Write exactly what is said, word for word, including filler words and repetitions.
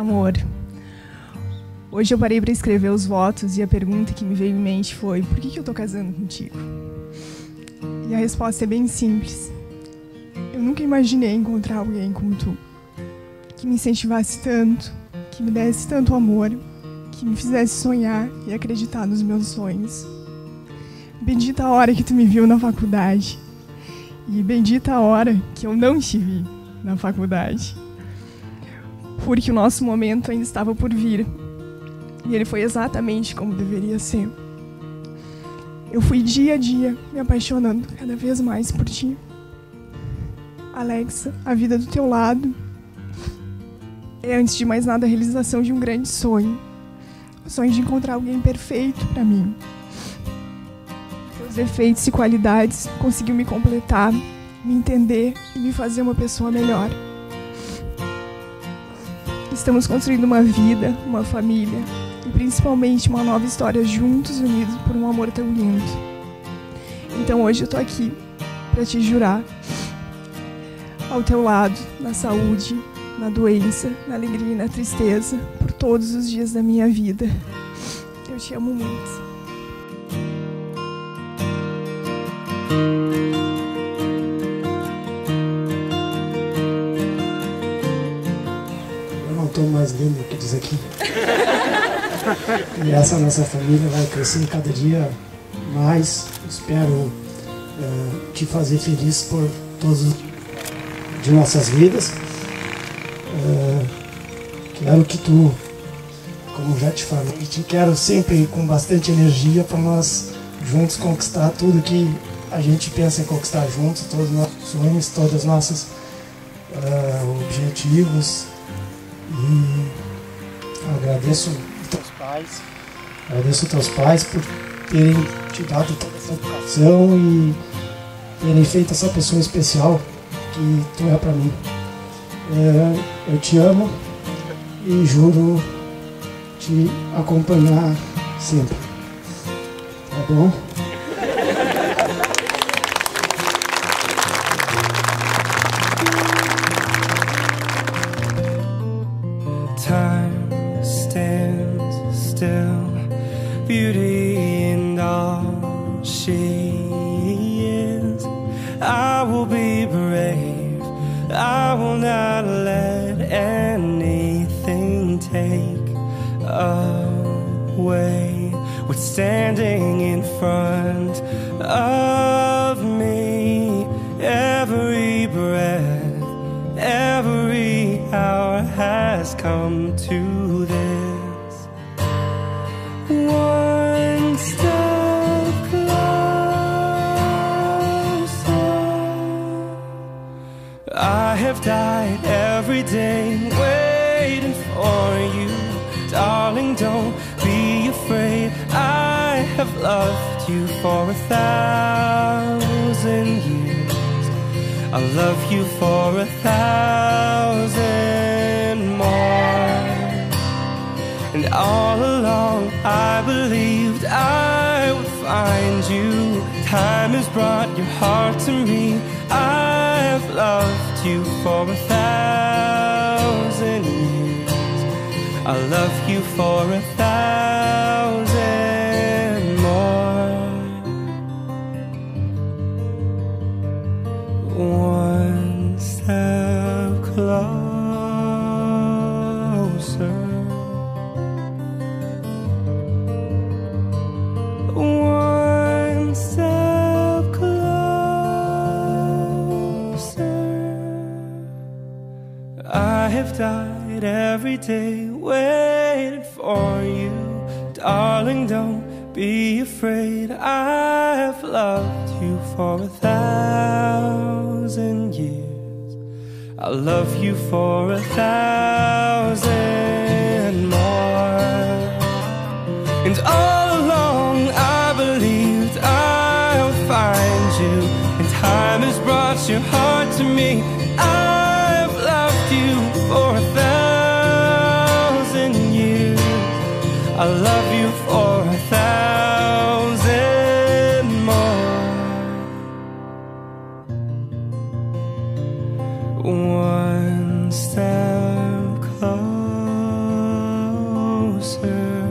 Amor, hoje eu parei para escrever os votos e a pergunta que me veio em mente foi: por que que eu tô casando contigo? E a resposta é bem simples. Eu nunca imaginei encontrar alguém como tu, que me incentivasse tanto, que me desse tanto amor, que me fizesse sonhar e acreditar nos meus sonhos. Bendita a hora que tu me viu na faculdade e bendita a hora que eu não te vi na faculdade, porque o nosso momento ainda estava por vir e ele foi exatamente como deveria ser. Eu fui dia a dia me apaixonando cada vez mais por ti. Alexa, a vida do teu lado é, antes de mais nada, a realização de um grande sonho. O sonho de encontrar alguém perfeito para mim. Seus defeitos e qualidades conseguiu me completar, me entender e me fazer uma pessoa melhor. Estamos construindo uma vida, uma família e principalmente uma nova história juntos, unidos por um amor tão lindo. Então hoje eu tô aqui para te jurar, ao teu lado, na saúde, na doença, na alegria e na tristeza, por todos os dias da minha vida. Eu te amo muito. Eu não estou mais lindo do que diz aqui. E essa nossa família vai crescer cada dia mais. Espero uh, te fazer feliz por todos os de nossas vidas. Uh, quero que tu, como já te falei, te quero sempre com bastante energia para nós juntos conquistar tudo que a gente pensa em conquistar juntos, todos os nossos sonhos, todos os nossos uh, objetivos. E agradeço aos teus pais, agradeço aos teus pais por terem te dado toda essa educação e terem feito essa pessoa especial que tu é pra mim. É, eu te amo e juro te acompanhar sempre. Tá bom? Time stands still, beauty in all she is. I will be brave, I will not let anything take away what's standing in front of me. Every breath, every hour has come to this. One step closer. I have died every day waiting for you. Darling, don't be afraid. I have loved you for a thousand years. I'll love you for a thousand more. And all along I believed I would find you. Time has brought your heart to me. I've loved you for a thousand years. I'll love you for a thousand more. One step closer. One step closer. I have died every day waiting for you. Darling, don't be afraid. I have loved you for a thousand years. I'll love you for a thousand more. And all along I believed I'll find you. And time has brought your heart to me. I've loved you for a thousand years. I love you for a thousand more. One step closer. closer.